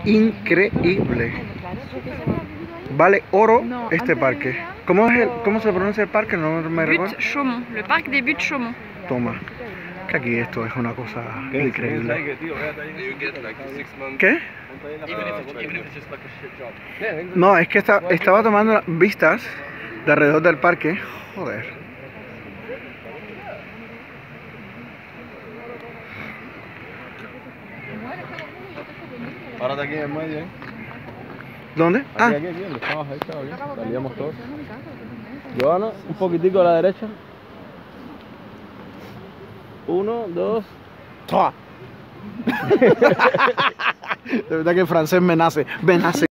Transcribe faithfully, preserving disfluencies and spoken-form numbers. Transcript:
increíble. Vale oro este parque. ¿Cómo, es el, ¿Cómo se pronuncia el parque? No me recuerdo. Buttes Chaumont, le parc des Buttes Chaumont. Toma. Que aquí esto es una cosa increíble. ¿Qué? No, es que está, estaba tomando vistas de alrededor del parque. Joder. Párate aquí en el medio, ¿eh? ¿Dónde? Aquí, Ah, aquí, aquí, donde estabas ahí, estaba bien. Salíamos todos. Joana, un poquitico a la derecha. Uno, dos. ¡Toa! De verdad que el francés me nace, me nace.